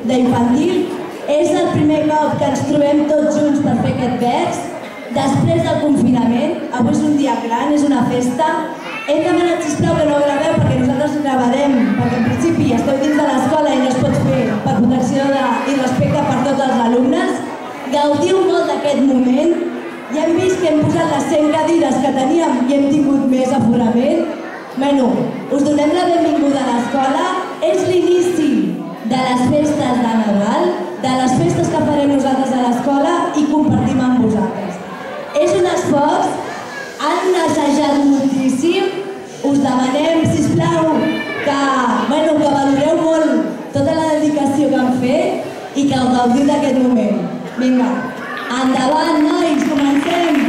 d'infantil. És el primer cop que ens trobem tots junts per fer aquest vers. Després del confinament, avui és un dia gran, és una festa. Hem demanat, sisplau, que no graveu perquè nosaltres gravarem, perquè en principi esteu dins de l'escola i no es pot fer per protecció i respecte per tots els alumnes. Gaudiu molt d'aquest moment. Ja hem vist que hem posat les 100 cadires que teníem i hem tingut més aforament. Bueno, us donem la benvinguda a l'escola. És l'inici de les festes de Nadal, de les festes que farem nosaltres a l'escola i compartim amb vosaltres. És un esforç, han assajat moltíssim. Us demanem, sisplau, que valoreu molt tota la dedicació que han fet i que gaudiu d'aquest moment. Vinga, endavant, nois, comencem!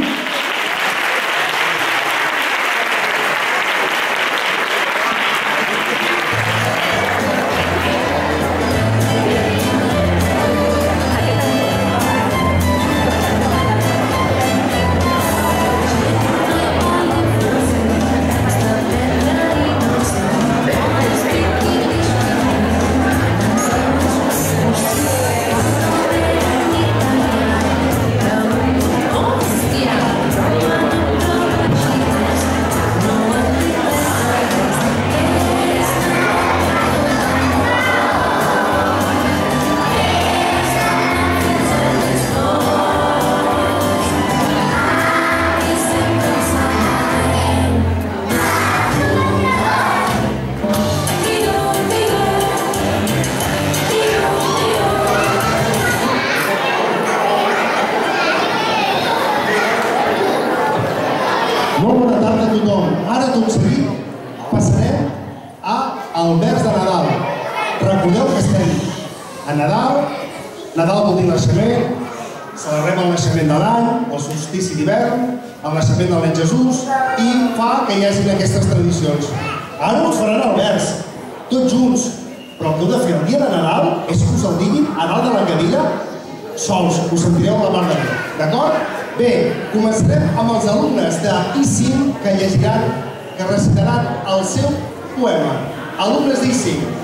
El vers de Nadal. Recordeu que estem a Nadal. Nadal vol dir naixement. Celebrem el naixement de l'any, el solstici d'hivern, el naixement del nen Jesús i fa que hi hagin aquestes tradicions. Ara us faran el vers, tots junts, però el que heu de fer el dia de Nadal és que us el diguin a dalt de la cadira sols, us sentireu la mar de bé, d'acord? Bé, començarem amb els alumnes de I5 que llegiran, que recitaran el seu poema. Alumnes d'I5.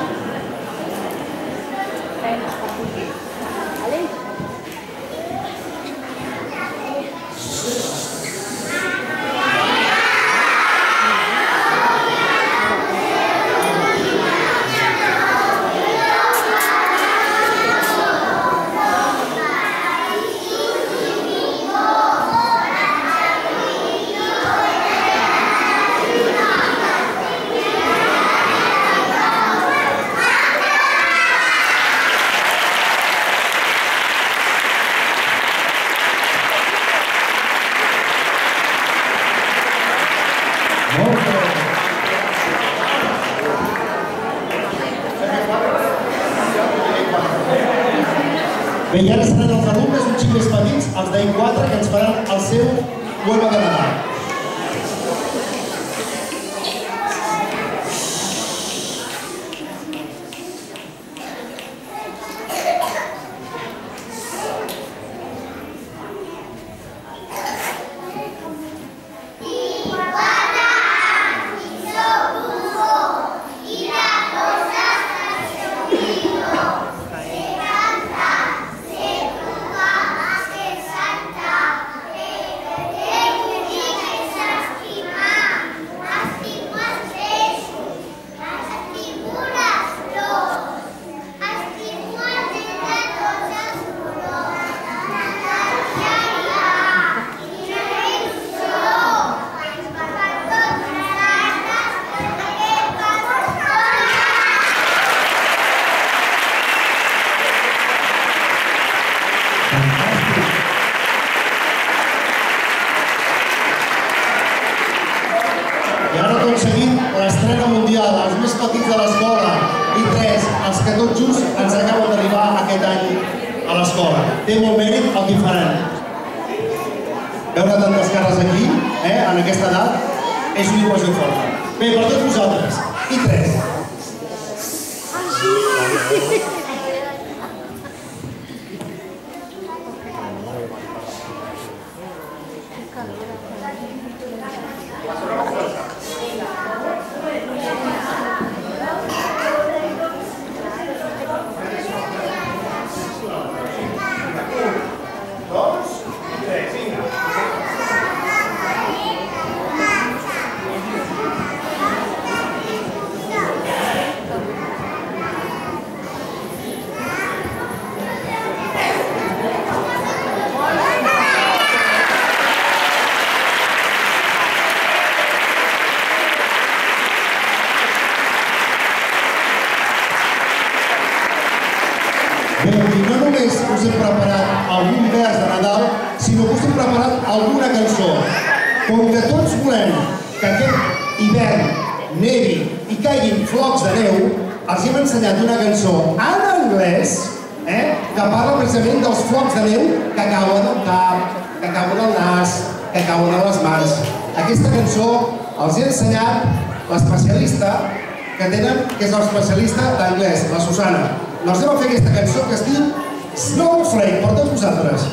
Bé, i ara seran els alumnes un xic més petits, els d'I4, que ens faran el seu poema de Nadal. I ara tot seguit l'estrena mundial, els més petits de l'escola, I3, els que tots junts ens acaben d'arribar aquest any a l'escola. Té molt mèrit el que faran. Veure tantes cares aquí, en aquesta edat, és una impressió forta. Bé, per tots vosaltres, I3. us hem preparat algun vers de Nadal, sinó que us hem preparat alguna cançó. Com que tots volem que aquest hivern nevi i caiguin flocs de neu, els hem ensenyat una cançó en anglès que parla precisament dels flocs de neu que cauen al cap, que cauen al nas, que cauen a les mans. Aquesta cançó els he ensenyat l'especialista que tenen, que és l'especialista d'anglès, la Susana. Doncs anem a fer aquesta cançó que es diu Snowflake, per tots vosaltres.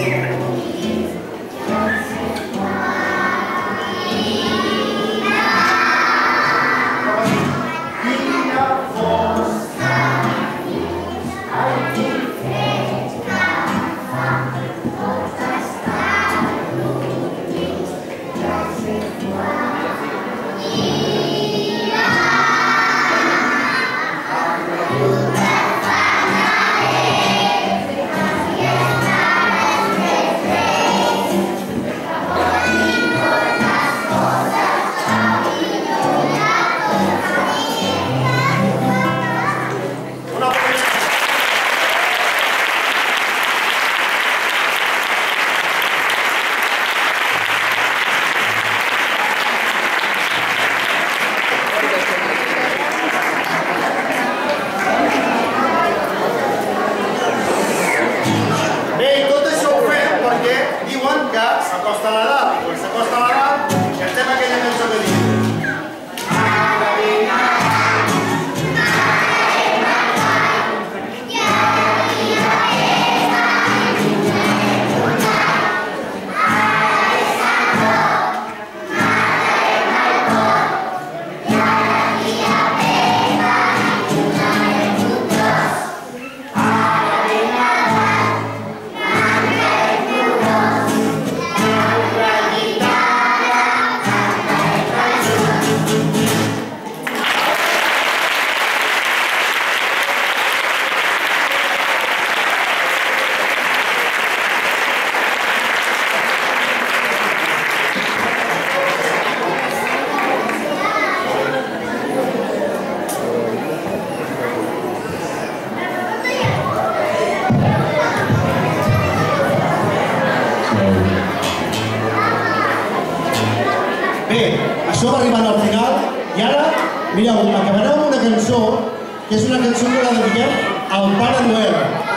Això va arribant al final i ara, mireu, acabarem amb una cançó que és una cançó que la dediquem al Pare Noel.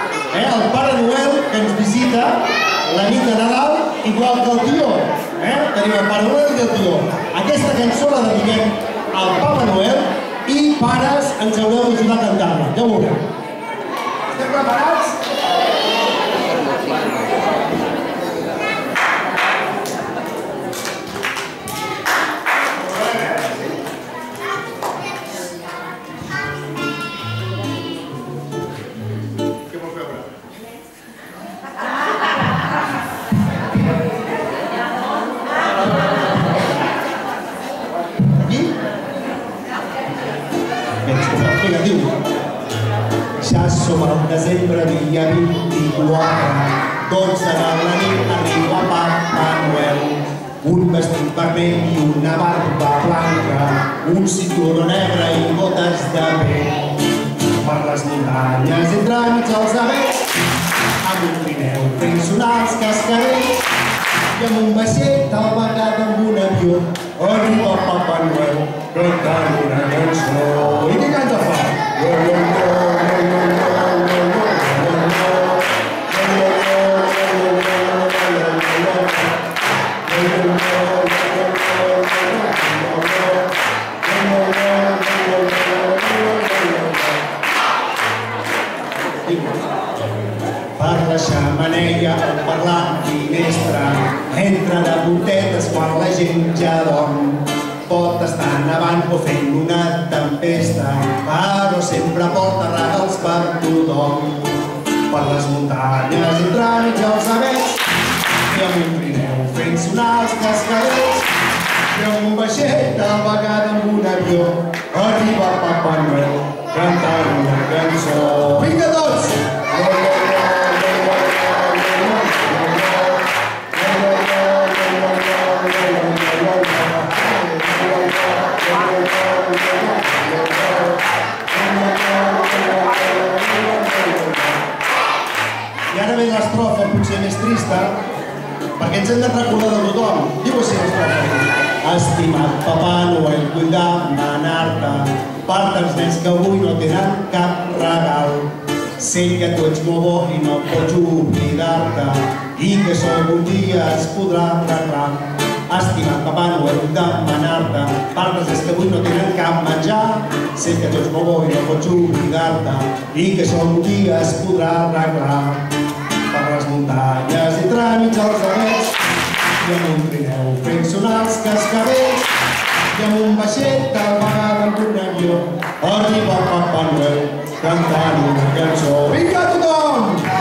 El Pare Noel que ens visita la nit de Nadal, igual que el tió. Tenim el Pare Noel i el tió. Aquesta cançó la dediquem al Papa Noel i pares ens haureu d'ajudar a cantar-la. Ja ho veureu. Estem preparats? Ja som al desembre, dia 24, 12 de la nit, arriba Papa Noel. Un vestit vermell i una barba blanca, un cinturó negre i botes de pell. Per les muntanyes entremig els avets, amb un trineu fent sonar els cascavells, i amb un vaixell tal vegada amb un avió, arriba Papa Noel cantant una cançó. I què canta fa? Per la xemeneia o per la finestra entra de puntetes quan la gent ja dorm. Pot estar nevant o fent una tempesta, però sempre porta regals per tothom. Per les muntanyes entremig els avets, i amb un trineu fent sonar els cascavells, i amb un vaixell tal vegada amb un avió, arriba Papa Noel cantant una cançó. Vinga tots! I ara ve l'estrofa potser més trista, perquè ens hem de recordar de tothom. Diu així l'estrofa. Estimat Papa Noel, vull demanar-te per tants nens que avui no tenen cap regal. Sé que tu ets molt bo i no pots oblidar-te, i que això algun dia es podrà arreglar. Estimat Papa Noel, vull demanar-te per tants nens que avui no tenen cap menjar. Sé que tu ets molt bo i no pots oblidar-te, i que això algun dia es podrà arreglar. Per les muntanyes entre enmig dels avets, i amb un trineu fent sonar els cascavells, i amb un vaixell tal vegada amb un avió, arriba Papa Noel cantant una cançó. Vinga tothom!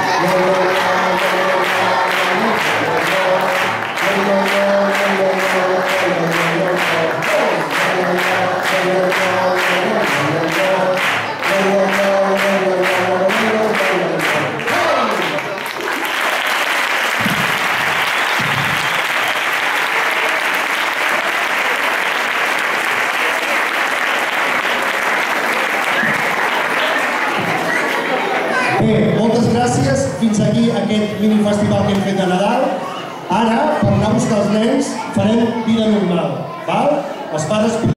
Bé, moltes gràcies. Fins aquí aquest minifestival que hem fet de Nadal. Ara, per anar a buscar els nens, farem vida normal, val? Els pares